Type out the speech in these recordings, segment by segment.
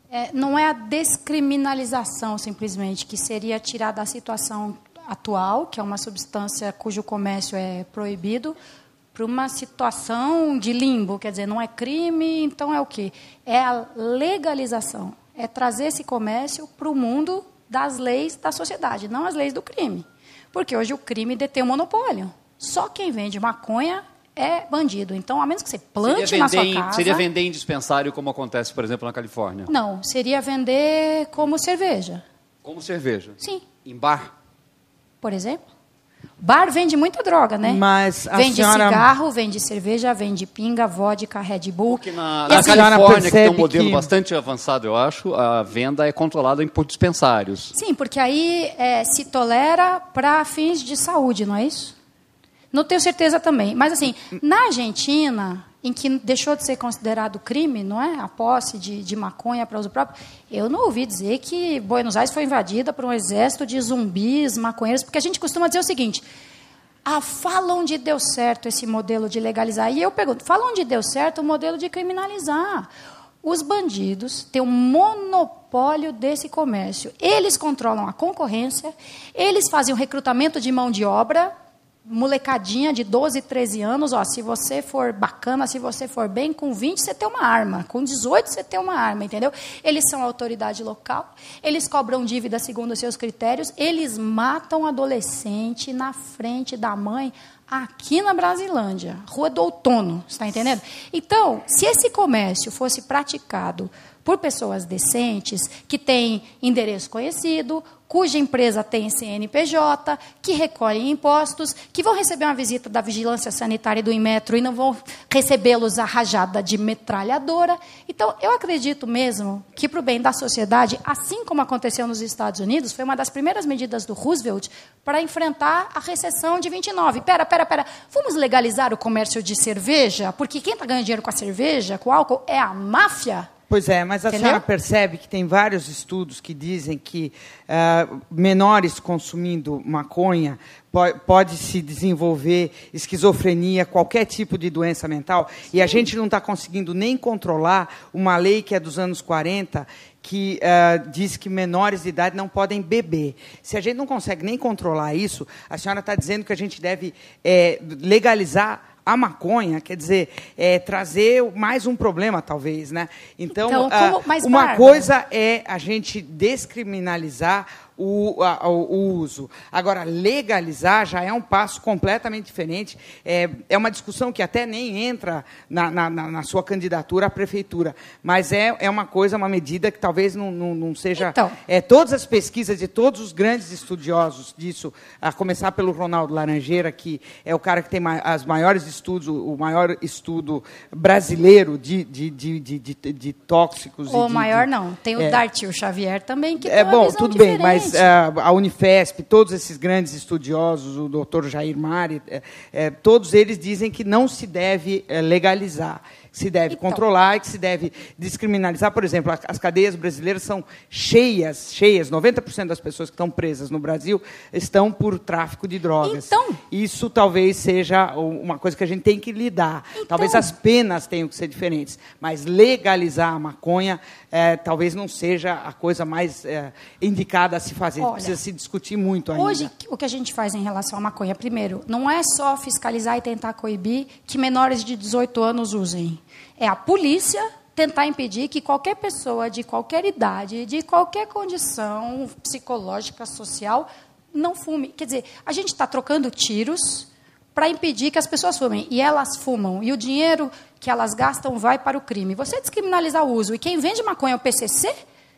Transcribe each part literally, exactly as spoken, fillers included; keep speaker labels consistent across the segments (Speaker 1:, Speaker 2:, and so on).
Speaker 1: É, não é a descriminalização, simplesmente, que seria tirar da situação atual, que é uma substância cujo comércio é proibido, para uma situação de limbo, quer dizer, não é crime, então é o quê? É a legalização, é trazer esse comércio para o mundo das leis da sociedade, não as leis do crime. Porque hoje o crime detém o monopólio. Só quem vende maconha é bandido. Então, a menos que você plante na sua casa...
Speaker 2: Seria vender em dispensário, como acontece, por exemplo, na Califórnia?
Speaker 1: Não, seria vender como cerveja.
Speaker 2: Como cerveja?
Speaker 1: Sim.
Speaker 2: Em bar?
Speaker 1: Por exemplo. Bar vende muita droga, né?
Speaker 3: Mas a
Speaker 1: vende
Speaker 3: senhora...
Speaker 1: cigarro, vende cerveja, vende pinga, vodka, Red Bull.
Speaker 2: Porque na, na Califórnia, que tem um modelo que... bastante avançado, eu acho, a venda é controlada por dispensários.
Speaker 1: Sim, porque aí é, se tolera para fins de saúde, não é isso? Não tenho certeza também. Mas, assim, na Argentina, em que deixou de ser considerado crime, não é? A posse de, de maconha para uso próprio, eu não ouvi dizer que Buenos Aires foi invadida por um exército de zumbis, maconheiros, porque a gente costuma dizer o seguinte, ah, fala onde deu certo esse modelo de legalizar. E eu pergunto, fala onde deu certo o modelo de criminalizar. Os bandidos têm um monopólio desse comércio. Eles controlam a concorrência, eles fazem o recrutamento de mão de obra, molecadinha de doze, treze anos, ó, se você for bacana, se você for bem, com vinte você tem uma arma, com dezoito você tem uma arma, entendeu? Eles são autoridade local, eles cobram dívida segundo os seus critérios, eles matam adolescente na frente da mãe, aqui na Brasilândia, Rua do Outono, está entendendo? Então, se esse comércio fosse praticado por pessoas decentes, que têm endereço conhecido, cuja empresa tem C N P J, que recolhem impostos, que vão receber uma visita da Vigilância Sanitária e do Inmetro e não vão recebê-los a rajada de metralhadora. Então, eu acredito mesmo que, para o bem da sociedade, assim como aconteceu nos Estados Unidos, foi uma das primeiras medidas do Roosevelt para enfrentar a recessão de vinte e nove. Pera, pera, pera, vamos legalizar o comércio de cerveja? Porque quem está ganhando dinheiro com a cerveja, com o álcool, é a máfia?
Speaker 3: Pois é, mas a
Speaker 1: Entendeu?
Speaker 3: senhora percebe que tem vários estudos que dizem que uh, menores consumindo maconha po pode se desenvolver esquizofrenia, qualquer tipo de doença mental, Sim. e a gente não está conseguindo nem controlar uma lei que é dos anos quarenta, que uh, diz que menores de idade não podem beber. Se a gente não consegue nem controlar isso, a senhora está dizendo que a gente deve é, legalizar a maconha, quer dizer, é, trazer mais um problema, talvez, né? Então,
Speaker 1: então como, mas,
Speaker 3: uma
Speaker 1: Bárbara,
Speaker 3: coisa é a gente descriminalizar o, a, o, o uso. Agora, legalizar já é um passo completamente diferente. É, é uma discussão que até nem entra na, na, na sua candidatura à prefeitura, mas é, é uma coisa, uma medida que talvez não, não, não seja...
Speaker 1: Então,
Speaker 3: é, todas as pesquisas de todos os grandes estudiosos disso, a começar pelo Ronaldo Laranjeira, que é o cara que tem ma as maiores estudos, o maior estudo brasileiro de, de, de, de, de, de tóxicos.
Speaker 1: O
Speaker 3: e de,
Speaker 1: maior
Speaker 3: de,
Speaker 1: não. Tem o
Speaker 3: é,
Speaker 1: Dartil Xavier também, que
Speaker 3: é,
Speaker 1: tem uma
Speaker 3: bom,
Speaker 1: visão
Speaker 3: tudo
Speaker 1: diferente.
Speaker 3: bem, mas uh, a Unifesp, todos esses grandes estudiosos, o doutor Jair Mari, é, é, todos eles dizem que não se deve é, legalizar, que se deve
Speaker 1: então,
Speaker 3: controlar e que se deve descriminalizar. Por exemplo, as cadeias brasileiras são cheias, cheias, noventa por cento das pessoas que estão presas no Brasil estão por tráfico de drogas.
Speaker 1: Então,
Speaker 3: isso talvez seja uma coisa que a gente tem que lidar.
Speaker 1: Então,
Speaker 3: talvez as penas tenham que ser diferentes, mas legalizar a maconha é, talvez não seja a coisa mais é, indicada a se fazer.
Speaker 1: Olha,
Speaker 3: precisa se discutir muito ainda.
Speaker 1: Hoje, o que a gente faz em relação à maconha, primeiro, não é só fiscalizar e tentar coibir que menores de dezoito anos usem. É a polícia tentar impedir que qualquer pessoa de qualquer idade, de qualquer condição psicológica, social, não fume. Quer dizer, a gente está trocando tiros para impedir que as pessoas fumem. E elas fumam. E o dinheiro que elas gastam vai para o crime. Você descriminalizar o uso. E quem vende maconha é o P C C?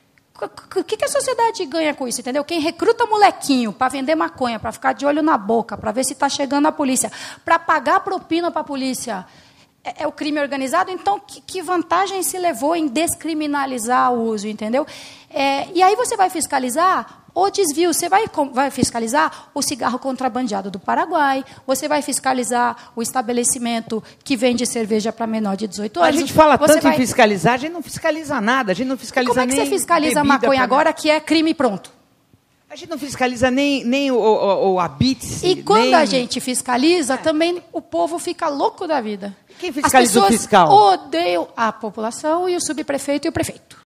Speaker 1: O que a sociedade ganha com isso, entendeu? Quem recruta molequinho para vender maconha, para ficar de olho na boca, para ver se está chegando a polícia, para pagar propina para a polícia, é, é o crime organizado? Então, que, que vantagem se levou em descriminalizar o uso, entendeu? É, e aí você vai fiscalizar o desvio, você vai, vai fiscalizar o cigarro contrabandeado do Paraguai, você vai fiscalizar o estabelecimento que vende cerveja para menor de dezoito anos.
Speaker 3: A gente fala
Speaker 1: você
Speaker 3: tanto
Speaker 1: vai...
Speaker 3: em fiscalizar, a gente não fiscaliza nada, a gente não fiscaliza nem...
Speaker 1: Como é que você fiscaliza a maconha agora, que é crime pronto?
Speaker 3: A gente não fiscaliza nem, nem o, o, o habite-se.
Speaker 1: E quando
Speaker 3: nem...
Speaker 1: a gente fiscaliza, é. também o povo fica louco da vida.
Speaker 3: Quem fiscaliza o fiscal?
Speaker 1: As pessoas odeiam a população e o subprefeito e o prefeito.